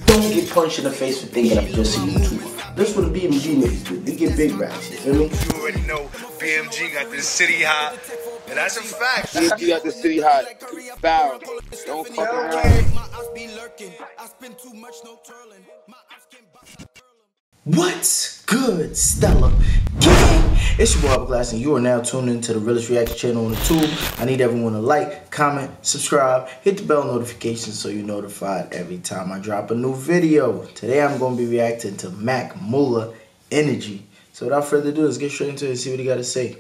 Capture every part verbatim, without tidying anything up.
don't get punched in the face for thinking I'm just a YouTuber. That's what the B M G niggas do. They get big racks, you feel me? You already know B M G got this city hot, and that's a fact. B M G got the city hot. Foul. Don't fuck around. What's good, Stella Gang? It's your boy Hourglass, and you are now tuned into the realest reaction channel on the tube. I need everyone to like, comment, subscribe, hit the bell notification so you're notified every time I drop a new video. Today I'm going to be reacting to Mac Mula Energy. So without further ado, let's get straight into it and see what he got to say.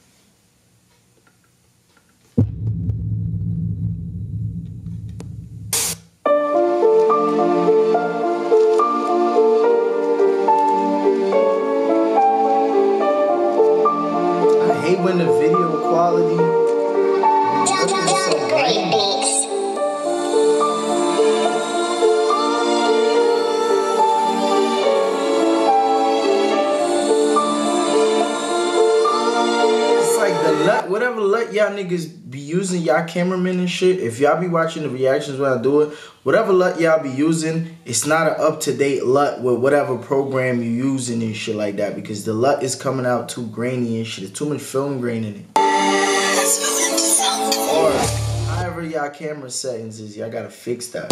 I hate when the video quality is looking so grainy. It's like the LUT, whatever LUT y'all niggas be using, y'all cameramen and shit. If y'all be watching the reactions when I do it, whatever LUT y'all be using, it's not an up-to-date LUT with whatever program you using and shit like that, because the LUT is coming out too grainy and shit. There's too much film grain in it. Or however y'all camera settings is, y'all gotta fix that.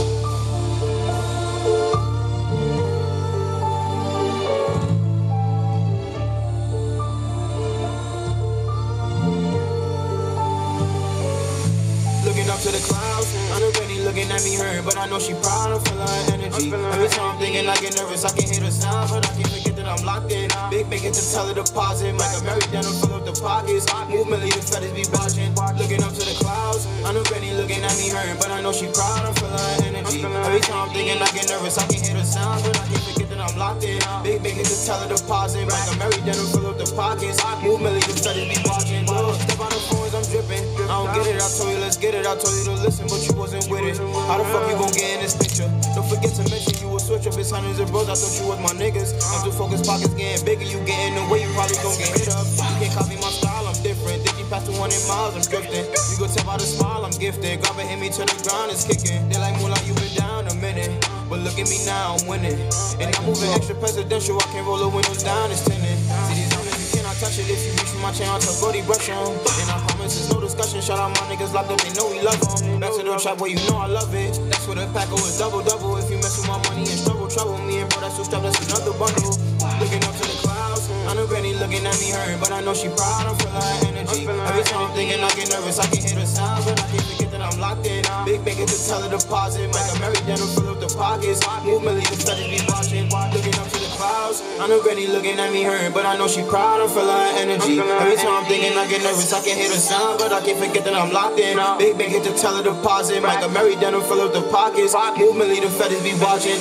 Looking up to the clouds, already looking at me hurt, but I know she proud of her energy. Every time I'm thinking I get nervous, I can hear the sound, but I can't forget that I'm locked in. Big big to tell her deposit, like a Mary Denham fill up the pockets. Movement lead the feathers be watching. Looking up to the clouds, already looking at me hurt, but I know she proud of her energy. Every time I'm thinking I get nervous, I can hear the sound, but I can't forget that I'm locked in. Big big to tell her deposit, like a Mary Denham fill up the pockets. Movement lead the feathers be watching. Step out the phones, I'm dripping. I don't get it, I told you let's get it. I told you to listen, but you wasn't with it. How the fuck you gon' get in this picture? Don't forget to mention you will switch up. It's hundreds of bros, I thought you was my niggas. I'm too focused, pockets getting bigger. You getting away, you probably gon' get hit up. You can't copy my style, I'm different. Think you past two hundred miles, I'm drifting. You go tell by the smile, I'm gifted. Grab it, hit me to the ground, it's kicking. They like Mula, you been down a minute. But look at me now, I'm winning. And I'm moving extra presidential, I can't roll the windows down, it's tinted. See these diamonds, you cannot touch it. If you reach for my chain, I'll tell Brody brush on. And I promise there's no discussion. Shout out my niggas locked up, they know we love them. Back to the trap where you know I love it. That's where the packer was double double. If you mess with my money and struggle, trouble me and bro, that's two strap, that's another bundle. Looking up to the clouds, I know Granny looking at me hurt, but I know she proud of her energy. Every time I'm thinking I get nervous, I can hear the sound, but I can't forget that I'm locked in. Big big to tell her deposit, like a Mary Denham fill up the pockets. Movement lead the feathers be watching. Looking up to the clouds, I know Granny looking at me hurt, but I know she proud of her energy. Every time I'm thinking I get nervous, I can hear the sound, but I can't forget that I'm locked in. Big big to tell her deposit, like a Mary Denham fill up the pockets. Movement lead the feathers be watching.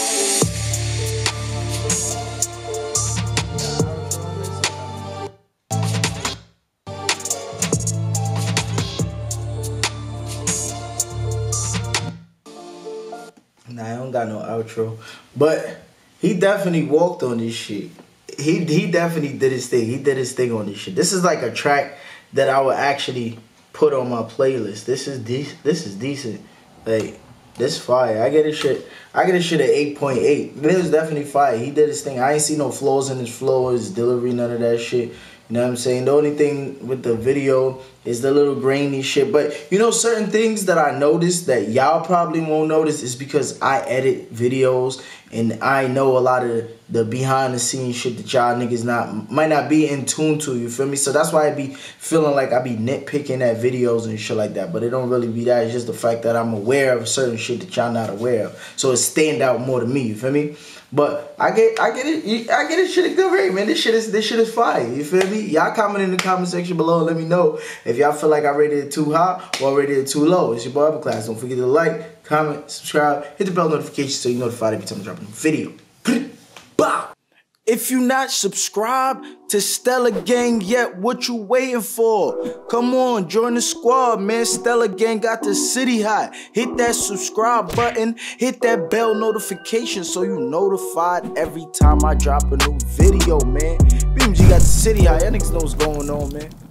Nah, I don't got no outro, but he definitely walked on this shit. He he definitely did his thing. He did his thing on this shit. This is like a track that I would actually put on my playlist. This is decent. This is decent. Like, this fire. I get this shit. I get this shit at eight point eight. This is definitely fire. He did his thing. I ain't see no flaws in his flow, his delivery, none of that shit. You know what I'm saying? The only thing with the video is the little grainy shit. But, you know, certain things that I noticed that y'all probably won't notice is because I edit videos and I know a lot of the behind the scenes shit that y'all niggas not might not be in tune to, you feel me? So that's why I be feeling like I be nitpicking at videos and shit like that. But it don't really be that. It's just the fact that I'm aware of certain shit that y'all not aware of. So it stand out more to me, you feel me? But I get, I get it, I get this shit a good rate, man. This shit is, this shit is fire. You feel me? Y'all comment in the comment section below and let me know if y'all feel like I rated it too high or I rated it too low. It's your boy Hourglass. Don't forget to like, comment, subscribe, hit the bell notification so you're notified every time I drop a new video. Bow. If you not subscribed to Stella Gang yet, what you waiting for? Come on, join the squad, man. Stella Gang got the city hot. Hit that subscribe button. Hit that bell notification so you notified every time I drop a new video, man. B M G got the city hot. Y'all niggas know what's going on, man.